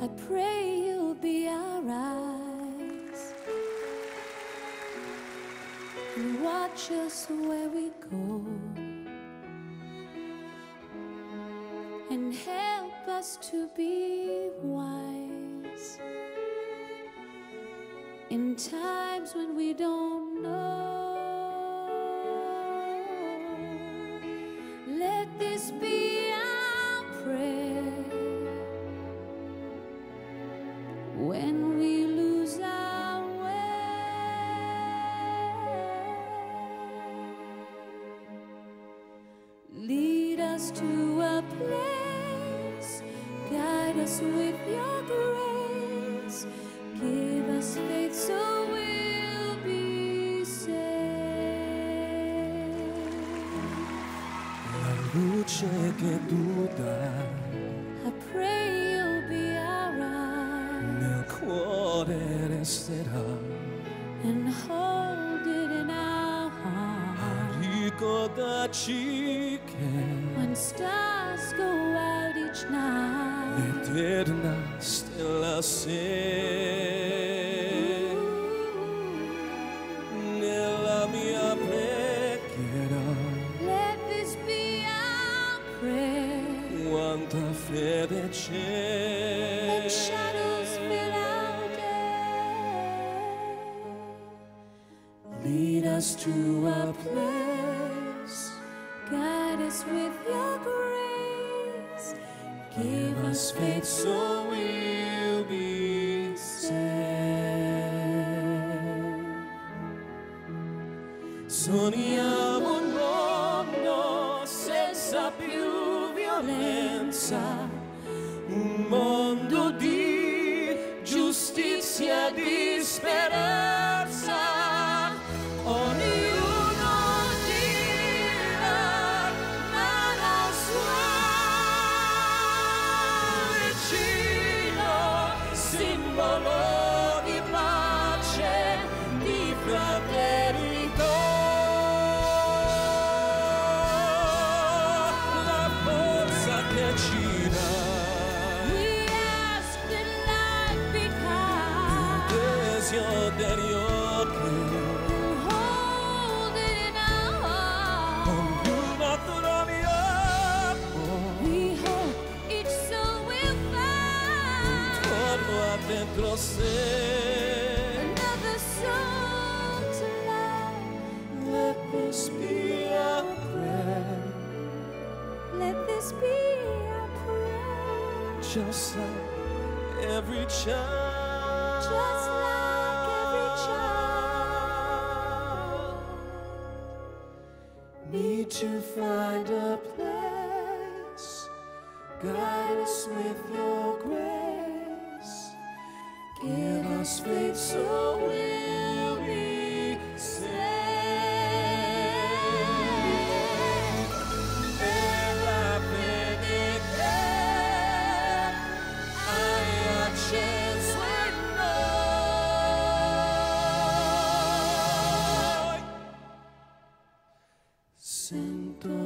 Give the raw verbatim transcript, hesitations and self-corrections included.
I pray you'll be our eyes and watch us where we go, and help us to be wise in times when we don't know. Let this be our prayer when we lose our way. Lead us to a place, guide us with your grace, give us faith so we'll be saved. La luce che tu dai, I pray you'll be our eyes nel cuore resterà, and hold it in our heart. Ricordaci che When stars go out each night, l'eterna stella sei. Nella mia preghiera let this be our prayer. quanta fede Let c'è. shadows fill our day. Lead us to a place, Guide us with your grace, give us faith so we'll be saved. Sogniamo un mondo senza più violenza, un mondo di giustizia, di speranza. Ognuno dirà mano sua vicino, simbolo di pace, di fraternità. La forza che ci dà, we ask that light be kind. desio degli occhi, Hold it in our heart. ognuno troviamo We hope each soul will find torno a dentro sé. another soul to love. Let this be our prayer, Let this be our prayer. just like every child. Just like every child. Need to find a place, guide us with your grace, give us faith so we'll be saved. Nella fede che hai acceso in noi, sento